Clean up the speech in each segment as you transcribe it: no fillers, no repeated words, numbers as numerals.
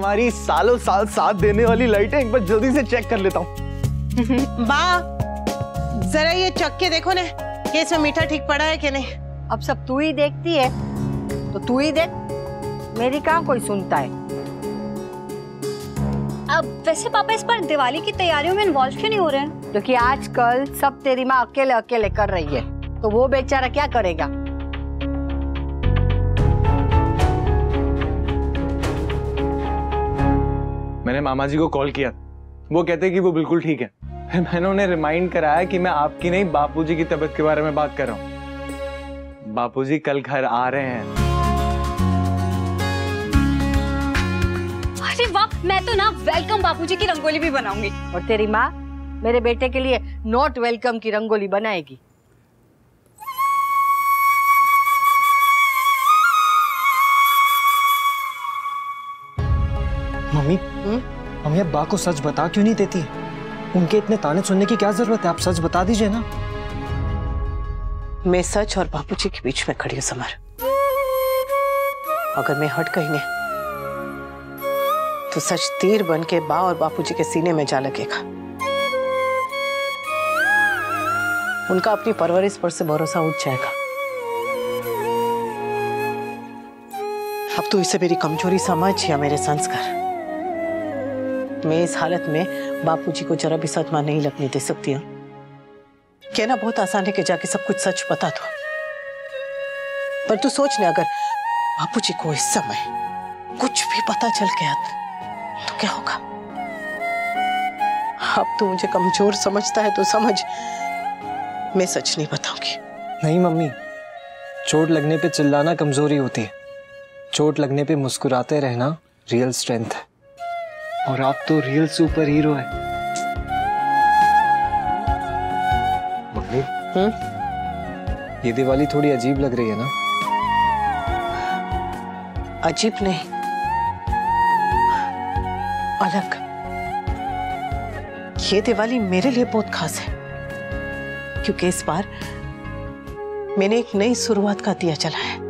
हमारी सालों साल साथ देने वाली लाइटें एक बार जल्दी से चेक कर लेता हूँ। बा जरा ये चख के देखो ना कि इसमें मीठा ठीक पड़ा है कि नहीं। अब सब तू ही देखती है तो तू ही देख, मेरी कहाँ कोई सुनता है। अब वैसे पापा इस पर दिवाली की तैयारियों में इन्वॉल्व क्यों नहीं हो रहे हैं? क्योंकि आजकल सब तेरी माँ अकेले अकेले कर रही है, तो वो बेचारा क्या करेगा। मैंने मामा जी को कॉल किया, वो कहते कि वो बिल्कुल ठीक है। फिर मैंने उन्हें रिमाइंड कराया कि मैं आपकी नहीं बापूजी की तबीयत के बारे में बात कर रहा हूँ। बापूजी कल घर आ रहे हैं। अरे वाह, मैं तो ना वेलकम बापूजी की रंगोली भी बनाऊंगी। और तेरी माँ मेरे बेटे के लिए नॉट वेलकम की रंगोली बनाएगी। मम्मी, मम्मी अब बा को सच बता क्यों नहीं देती? उनके इतने ताने सुनने की क्या जरूरत है? आप सच बता दीजिए ना। मैं सच और बापूजी के बीच में खड़ी हूँ समर। अगर मैं हट गई नहीं तो सच तीर बन के बा और बापूजी के सीने में जा लगेगा। उनका अपनी परवरिश पर से भरोसा उठ जाएगा। अब तो इसे मेरी कमजोरी समझ या मेरे संस्कार। मैं इस हालत में बापूजी को जरा भी सदमा नहीं लगने दे सकती हूँ। कहना बहुत आसान है कि जाके सब कुछ सच बता दो, पर तू सोच ले अगर बापूजी को इस समय कुछ भी पता चल गया तो क्या होगा? अब तू मुझे कमजोर समझता है तो समझ, मैं सच नहीं बताऊंगी। नहीं मम्मी, चोट लगने पे चिल्लाना कमजोरी होती है, चोट लगने पे मुस्कुराते रहना रियल स्ट्रेंथ है। और आप तो रियल सुपर हीरो है। मम्मी, ये दिवाली थोड़ी अजीब लग रही है ना? अजीब नहीं, अलग। ये दिवाली मेरे लिए बहुत खास है क्योंकि इस बार मैंने एक नई शुरुआत का दिया जलाया है।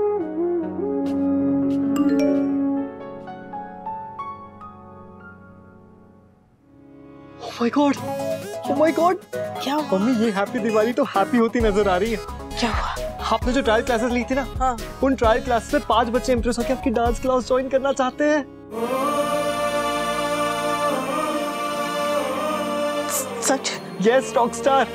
Oh my God! क्या हुआ? मम्मी, ये हैप्पी दिवाली तो हैप्पी होती नजर आ रही है। क्या हुआ? आपने जो ट्रायल क्लासेस ली थी ना, हाँ। उन ट्रायल क्लासेस में 5 बच्चे इंप्रेस होकर आपकी डांस क्लास ज्वाइन करना चाहते हैं। सच? Yes rockstar.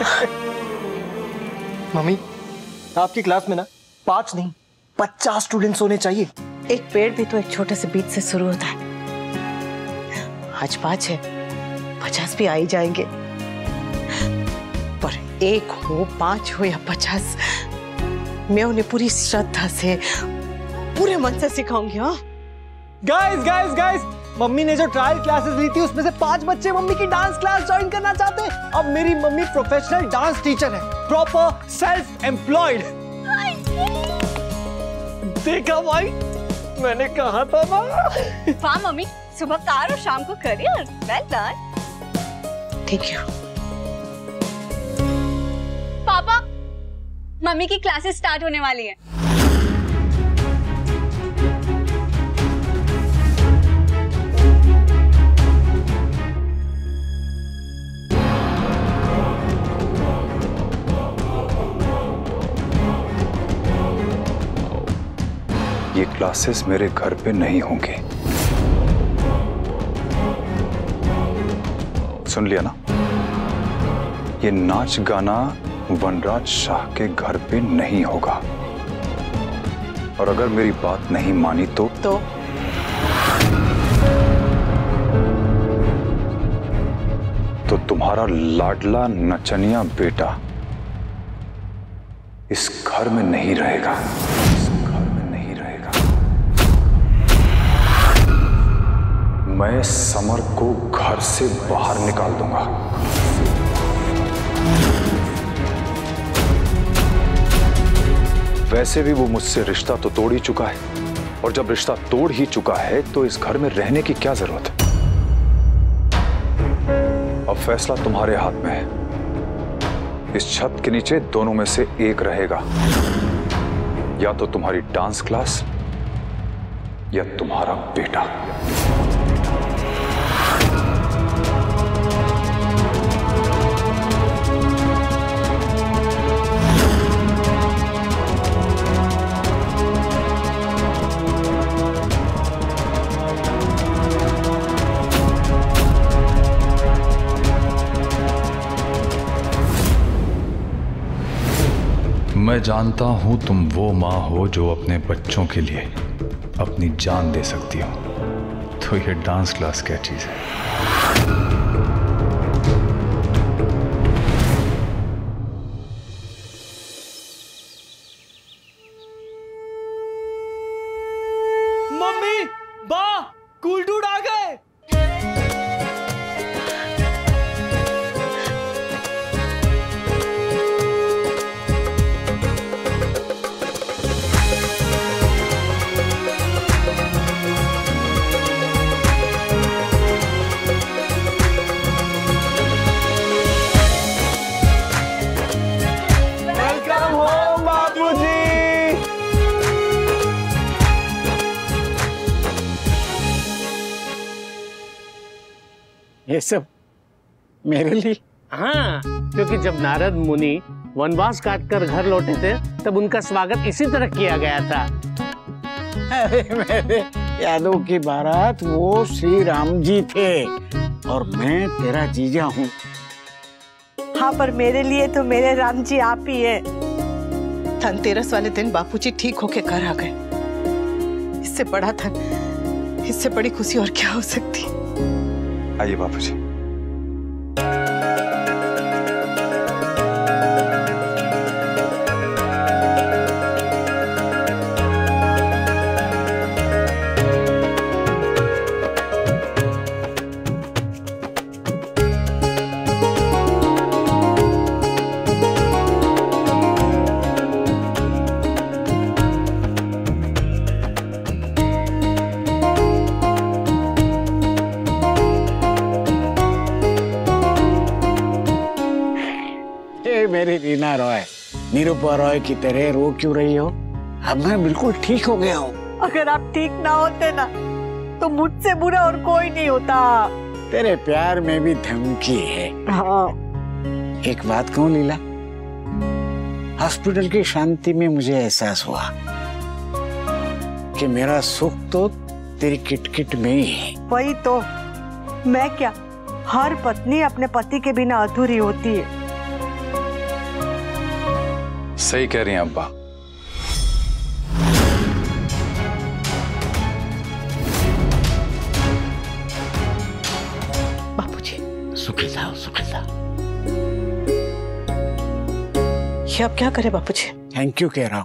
मम्मी, आपकी क्लास में ना 5 नहीं 50 स्टूडेंट्स होने चाहिए। एक पेड़ भी तो एक छोटे से बीज से शुरू होता है। आज 5 है, 50 भी आ ही जाएंगे। पर 1 हो, 5 हो या 50, मैं उन्हें पूरी श्रद्धा से, पूरे मन से सिखाऊंगी। हाँ गाइस, मम्मी ने जो ट्रायल क्लासेस ली थी उसमें से 5 बच्चे मम्मी की डांस क्लास ज्वाइन करना चाहते हैं। अब मेरी मम्मी प्रोफेशनल डांस टीचर है, प्रॉपर सेल्फ एम्प्लॉयड। देखा भाई, मैंने कहा था ना। वाह मम्मी, सुबह कार और शाम को career. Well done. Thank you. Papa, mummy की क्लासेस स्टार्ट होने वाली हैं। ये क्लासेस मेरे घर पे नहीं होंगे, सुन लिया ना? ये नाच गाना वनराज शाह के घर पे नहीं होगा। और अगर मेरी बात नहीं मानी तो तुम्हारा लाडला नचनिया बेटा इस घर में नहीं रहेगा। मैं समर को घर से बाहर निकाल दूंगा। वैसे भी वो मुझसे रिश्ता तो तोड़ ही चुका है, और जब रिश्ता तोड़ ही चुका है तो इस घर में रहने की क्या जरूरत है? अब फैसला तुम्हारे हाथ में है। इस छत के नीचे दोनों में से एक रहेगा, या तो तुम्हारी डांस क्लास या तुम्हारा बेटा। मैं जानता हूं तुम वो मां हो जो अपने बच्चों के लिए अपनी जान दे सकती हो, तो ये डांस क्लास क्या चीज है? मम्मी, बा, कूल डूड आ गए। ये सब मेरे लिए? हाँ, क्योंकि जब नारद मुनि वनवास काटकर घर लौटे थे तब उनका स्वागत इसी तरह किया गया था। अरे मेरे यादों की बारात, वो श्री राम जी थे और मैं तेरा जीजा हूँ। हाँ, पर मेरे लिए तो मेरे राम जी आप ही है। धनतेरस वाले दिन बापूजी ठीक होके घर आ गए। इससे बड़ा धन, इससे बड़ी खुशी और क्या हो सकती? आइए बापूजी। मेरी रीना रॉय, निरूपा रॉय की तरह रो क्यों रही हो? अब मैं बिल्कुल ठीक हो गया हूँ। अगर आप ठीक ना होते ना तो मुझसे बुरा और कोई नहीं होता। तेरे प्यार में भी धमकी है। हाँ। एक बात कहूँ लीला, हॉस्पिटल की शांति में मुझे एहसास हुआ कि मेरा सुख तो तेरी किटकिट में ही है। वही तो, मैं क्या, हर पत्नी अपने पति के बिना अधूरी होती है। सही कह रही हैं अब्बा। बापूजी, सुखी जाओ, सुखी जाओ। ये अब क्या करे बापूजी? थैंक यू कह रहा हूँ,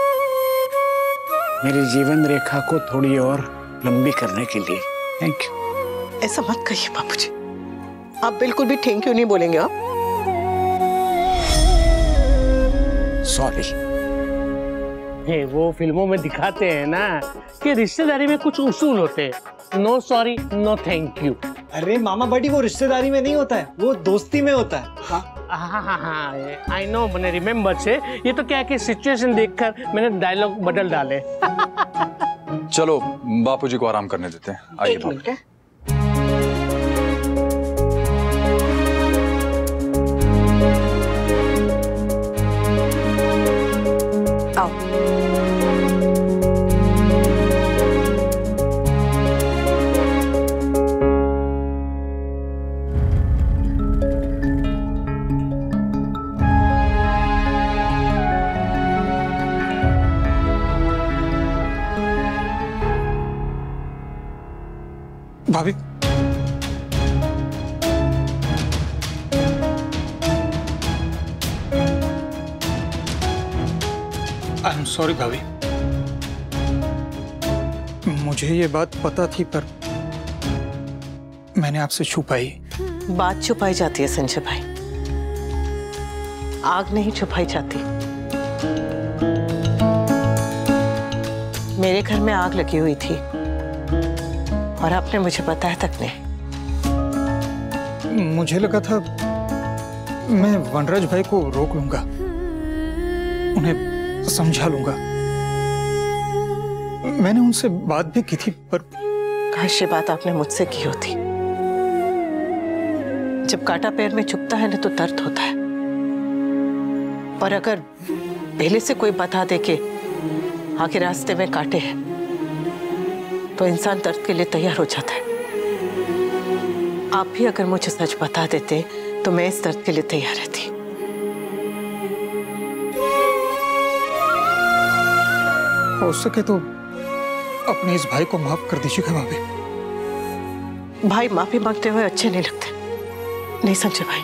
मेरी जीवन रेखा को थोड़ी और लंबी करने के लिए। Thank you. ऐसा मत कहिए बापूजी, आप बिल्कुल भी थैंक यू नहीं बोलेंगे। आप सॉरी। वो फिल्मों में दिखाते हैं ना कि रिश्तेदारी में कुछ उसूल होते हैं। No sorry, no thank you. अरे मामा बड़ी, वो रिश्तेदारी में नहीं होता है, वो दोस्ती में होता है। हाँ, आई नो, मैंने रिमेम्बर से। ये तो क्या है कि सिचुएशन देखकर मैंने डायलॉग बदल डाले। चलो बापूजी को आराम करने देते हैं। आइए बापू। भाभी, आई एम सॉरी भाभी, मुझे ये बात पता थी पर मैंने आपसे छुपाई। बात छुपाई जाती है संजय भाई, आग नहीं छुपाई जाती। मेरे घर में आग लगी हुई थी और आपने मुझे बताया तक नहीं। मुझे लगा था मैं वनराज भाई को रोक लूंगा, उन्हें समझा लूंगा, मैंने उनसे बात भी की थी, पर काश ये बात आपने मुझसे की होती। जब कांटा पैर में चुभता है ना तो दर्द होता है, पर अगर पहले से कोई बता दे कि आगे रास्ते में कांटे हैं तो इंसान दर्द के लिए तैयार हो जाता है। आप भी अगर मुझे सच बता देते तो मैं इस दर्द के लिए तैयार रहती। हो सके तो अपने इस भाई को माफ कर दीजिएगा भाभी। भाई माफी मांगते हुए अच्छे नहीं लगते, नहीं समझे भाई?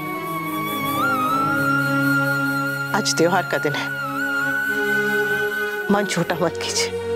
आज त्योहार का दिन है, मन छोटा मत कीजिए।